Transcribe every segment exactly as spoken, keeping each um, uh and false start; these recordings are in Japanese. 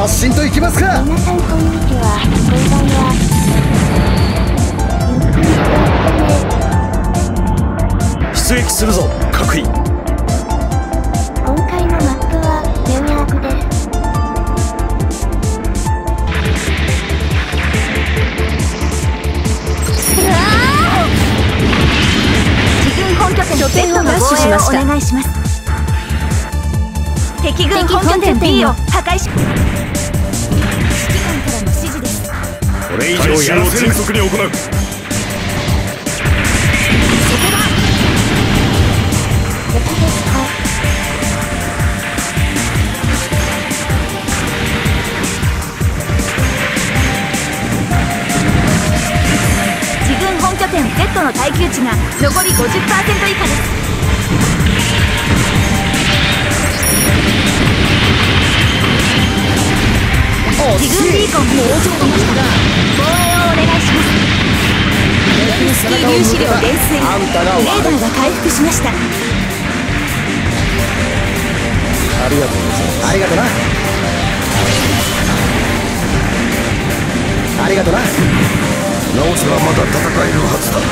発進といきますか。 皆さんこんにちは、こんばんは。 出撃するぞ各位。 今回のマップはニューヨークです。 自軍本拠点 Z の防衛をお願いします。敵軍本拠点 B を破壊し、指揮官からの指示です。 これ以上やらせる。迅速に行う。 自軍本拠点 Z の耐久値が残り ごじゅっパーセント 以下です。自軍ビーコンもうちょっとました防衛をお願いします。スキー粒子量減衰、レーダーが回復しました。 ありがとうございます。ありがとな。ありがとな。 直せばまだ戦えるはずだ。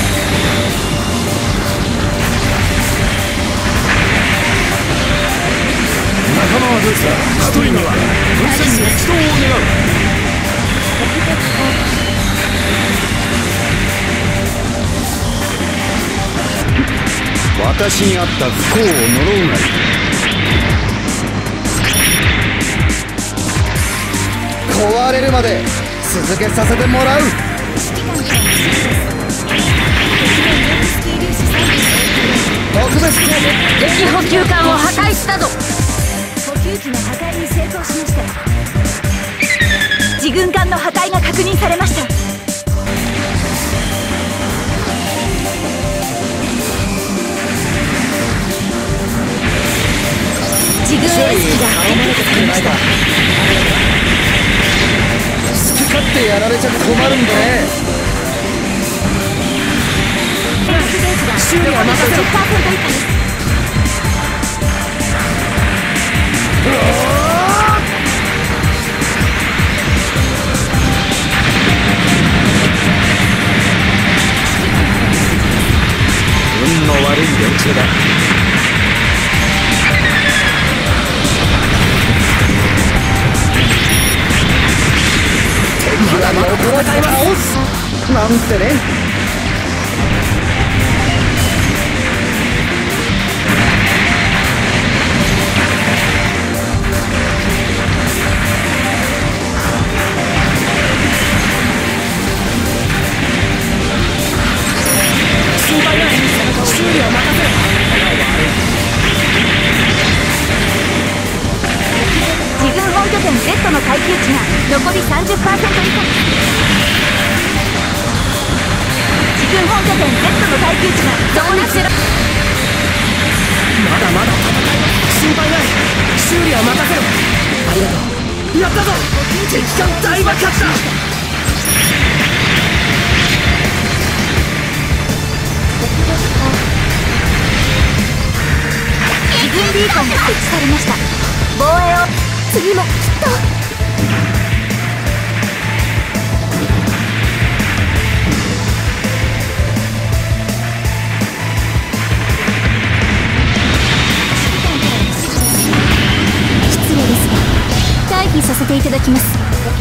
仲間はどうした。一人には軍船激闘を願う。 私にあった不幸を呪うなり。壊れるまで続けさせてもらう。特別攻撃。 敵補給艦を破壊したぞ。補給機の破壊に成功しました。自軍艦の破壊が確認されました。自軍エース機が撃破されました。 好き勝手やられちゃ困るんでね。 修理はまだ ごじゅっパーセント 以下です。 運の悪い連中だ。 敵は横を倒すなんてね。 心配ない。修理を任せろ。自軍本拠点 Z の耐久値が残り さんじゅっパーセント 以下です。自軍本拠点 Z の耐久値が残りゼロ。 まだまだ戦います。心配ない。修理は任せろ。ありがとう。やったぞ。敵艦大爆発だ。 自軍ビーコンが設置されました。防衛を次もきっと。失礼ですが退避させていただきます。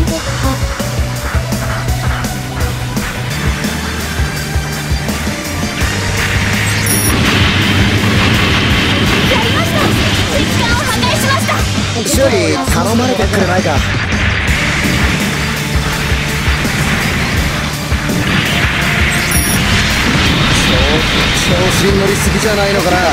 修理頼まれてくれないか。ちょっと調子に乗りすぎじゃないのかな。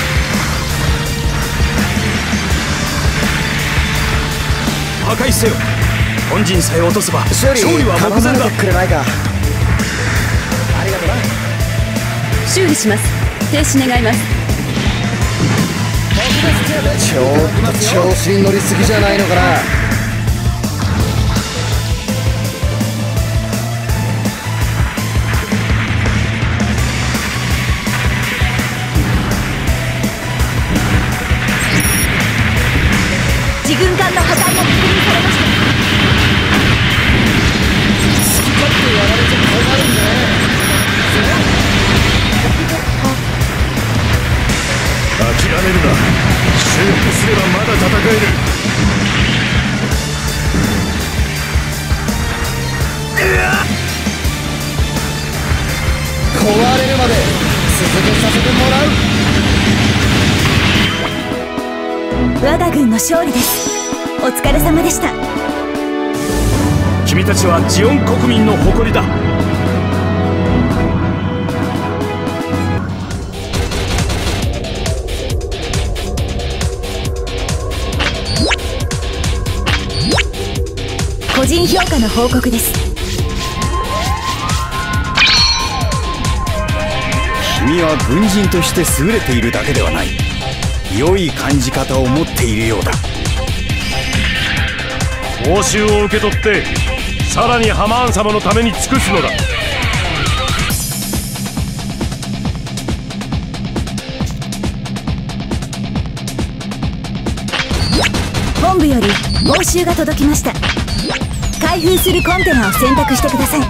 破壊せよ。本陣さえ落とせば修理勝利は目前だ。 頼まれてくれないか。ありがとな。 修理します。停止願います。 ちょっと調子に乗りすぎじゃないのかな。 自軍艦のの破壊が確認されました。 好き勝手やられちゃ困るんだね。 諦めるな。修復すればまだ戦える。 壊れるまで続けさせてもらう。 我が軍の勝利です。お疲れ様でした。 君たちはジオン国民の誇りだ。 個人評価の報告です。 君は軍人として優れているだけではない。良い感じ方を持っているようだ。 報酬を受け取ってさらにハマーン様のために尽くすのだ。 本部より報酬が届きました。開封するコンテナを選択してください。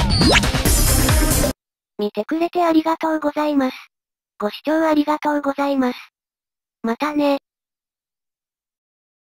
見てくれてありがとうございます。ご視聴ありがとうございます。またね。